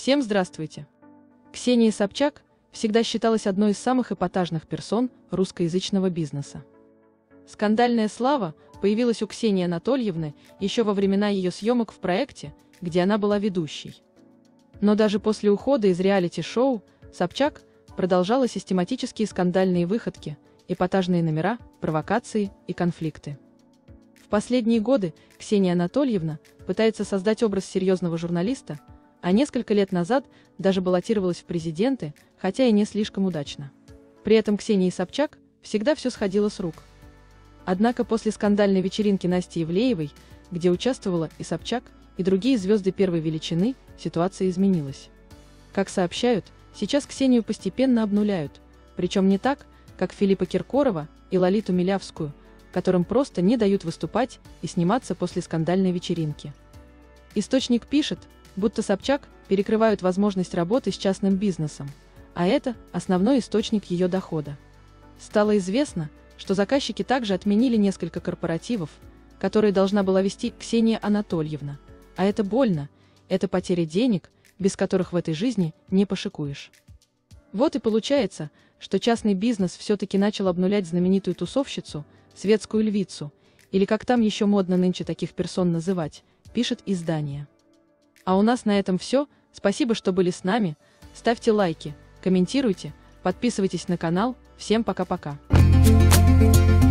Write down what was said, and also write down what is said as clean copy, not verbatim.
Всем здравствуйте! Ксения Собчак всегда считалась одной из самых эпатажных персон русскоязычного бизнеса. Скандальная слава появилась у Ксении Анатольевны еще во времена ее съемок в проекте, где она была ведущей. Но даже после ухода из реалити-шоу Собчак продолжала систематические скандальные выходки, эпатажные номера, провокации и конфликты. В последние годы Ксения Анатольевна пытается создать образ серьезного журналиста, а несколько лет назад даже баллотировалась в президенты, хотя и не слишком удачно. При этом Ксении Собчак всегда все сходило с рук. Однако после скандальной вечеринки Насти Ивлеевой, где участвовала и Собчак, и другие звезды первой величины, ситуация изменилась. Как сообщают, сейчас Ксению постепенно обнуляют, причем не так, как Филиппа Киркорова и Лолиту Милявскую, которым просто не дают выступать и сниматься после скандальной вечеринки. Источник пишет, будто Собчак перекрывают возможность работы с частным бизнесом, а это основной источник ее дохода. Стало известно, что заказчики также отменили несколько корпоративов, которые должна была вести Ксения Анатольевна, а это больно, это потеря денег, без которых в этой жизни не пошикуешь. Вот и получается, что частный бизнес все-таки начал обнулять знаменитую тусовщицу, светскую львицу, или как там еще модно нынче таких персон называть, пишет издание. А у нас на этом все, спасибо, что были с нами, ставьте лайки, комментируйте, подписывайтесь на канал, всем пока-пока.